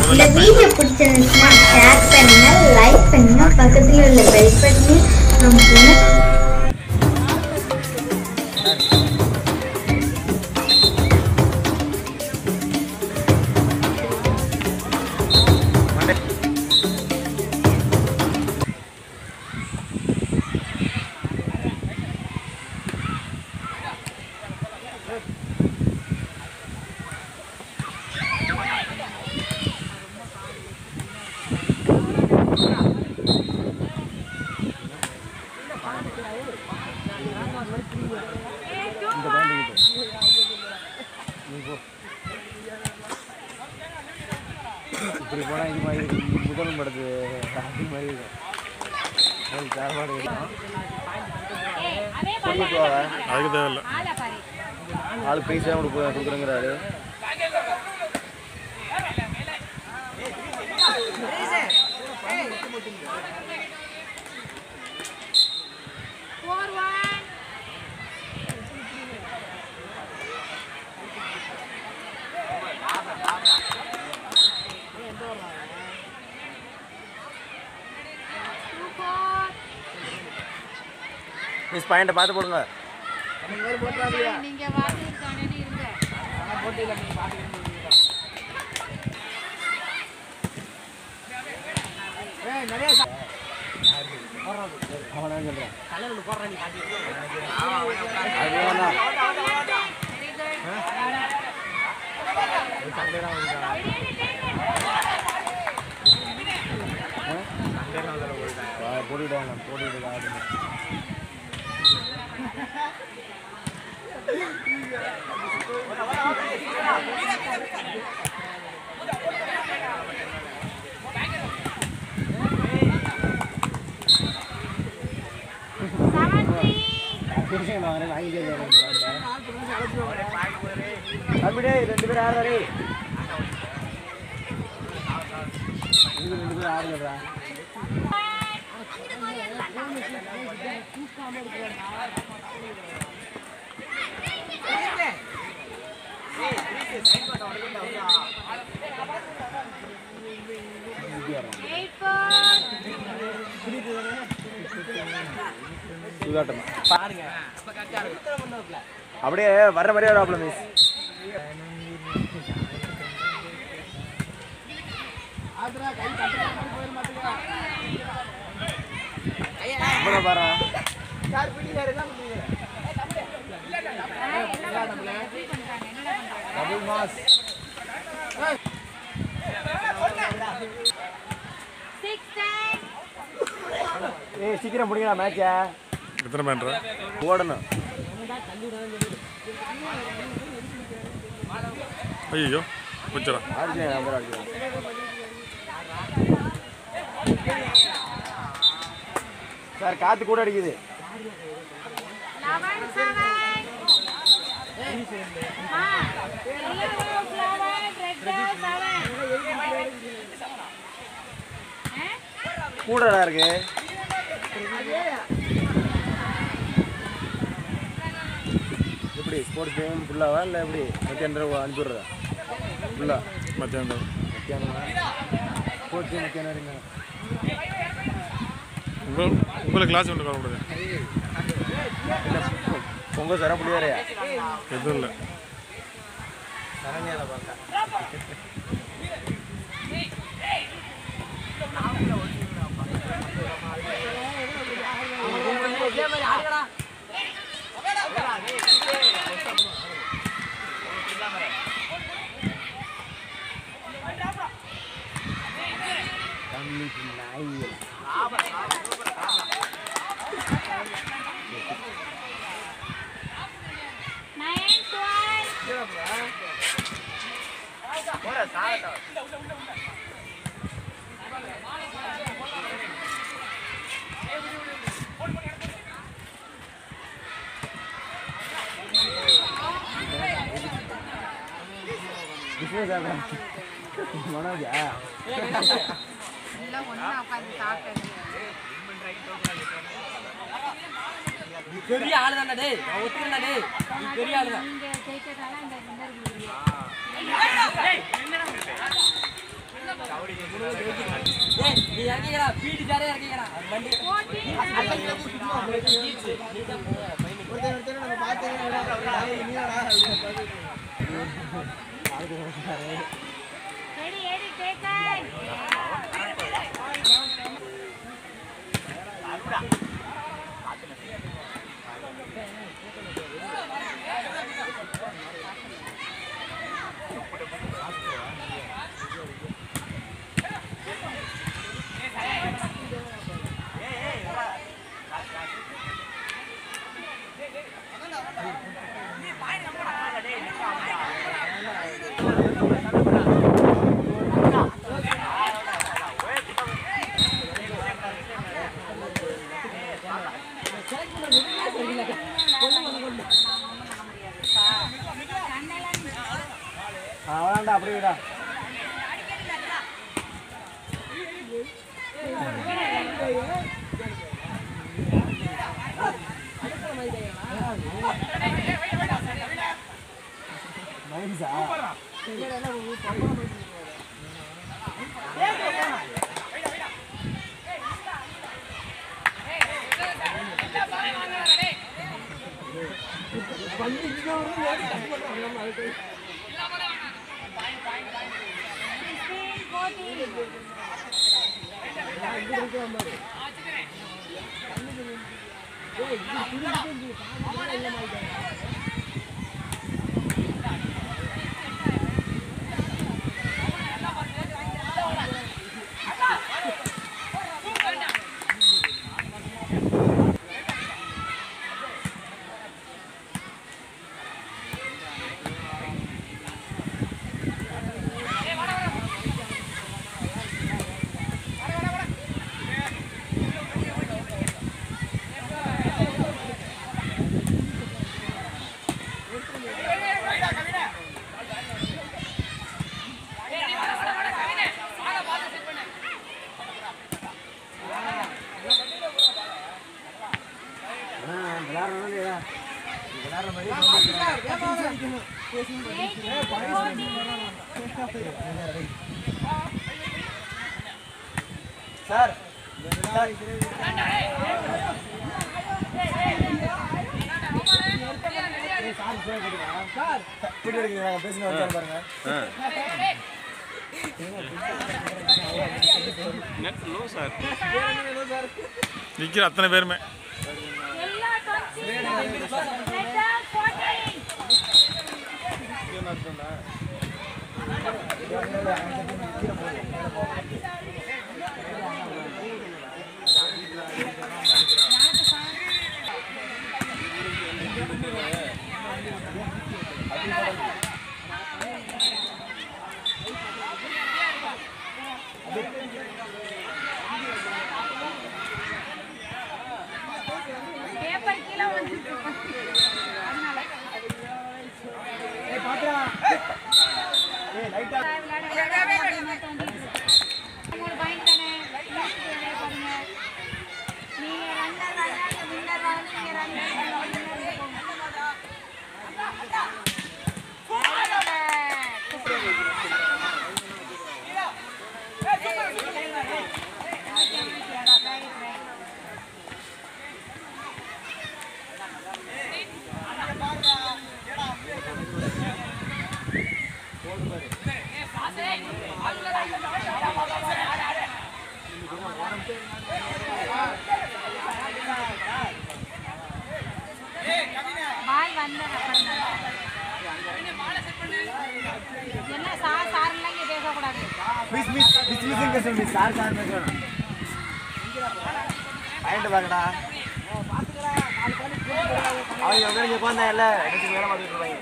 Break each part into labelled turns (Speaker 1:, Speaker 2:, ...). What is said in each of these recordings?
Speaker 1: இந்த வீடியோ பிடிச்சிருந்துச்சுன்னா ஷேர் பண்ணுங்க, லைக் பண்ணுங்க, பக்கத்துல உள்ள பெல் பட்டனை அமுக்குங்க.
Speaker 2: இப்படி போனால் இது மாதிரி முதல் படுது அது மாதிரி இருக்கும். அதுக்கு தேவையில்லை, ஆள் பைசா கொடுக்குறேங்கிறாரு. மிஸ் பாயிண்ட்டை பார்த்து போடுங்க. போட்டுவிடுங்க. தம்பிடே 2 பேர் ஆடுறா. 2 பேர் ஆடுறா. அப்படியே வர்ற மாதிரியே வராப்ல மிஸ். பாரு சீக்கிரம் முடிங்களா மேட்ச? எத்தனை பண்ற ஓடணும்? ஐயோ கொஞ்சம் சார் காத்து கூட அடிக்குது. கூடடா இருக்கு. எப்படி ஸ்போர்ட்ஸ் கேம் ஃபுல்லாவா இல்லை எப்படி மத்தியானம் அனுப்பிடுறதா? ஃபுல்லா மத்தியானம் ஸ்போர்ட்ஸ் கேம் மத்தியானம் இருங்க. உங்களுக்கு கிளாஸ் ஒன்று வரக்கூடாது. உங்கள் சர புள்ளியாரையா? எதுவும் இல்லை. சரணியால பார்க்க மனோஜா பெரிய ஆளு தானே டேய், நான் ஒத்துக்கிறேன் டேய், நீ பெரிய ஆளு தான். நீங்க ஜெயிச்சதால இந்த வின்னர் குடுக்குறீங்க. டேய் என்னடா
Speaker 3: நீ இறங்கிக்கடா பீடி தாரே இறங்கிக்கடா வண்டி
Speaker 2: நம்ம பார்த்தீங்கன்னா அவன்டா அப்படியேடா மைன்ஸா சார்
Speaker 4: நிக்கிற அத்தனை பேருமே
Speaker 2: சார் சார் பாயிண்ட் பாக்கடா அவங்க வந்து இங்க உட்கார்ந்தா இல்ல எனக்கு வேலை பார்த்துட்டு இருப்பாங்க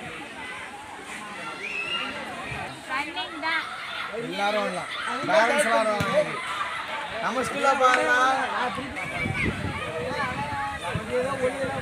Speaker 2: எல்லாரும் வரலாம் பேரண்ட்ஸ் வராங்க நம்ம ஸ்கூல்ல பாருங்க ஏதோ ஒளியெல்லாம்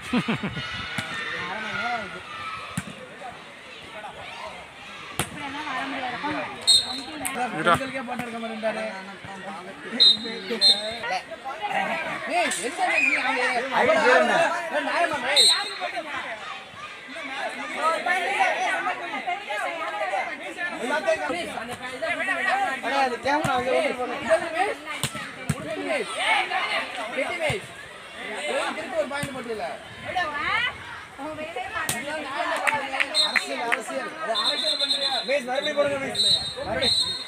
Speaker 2: அரசியல் மறுபடியும் போடுங்க.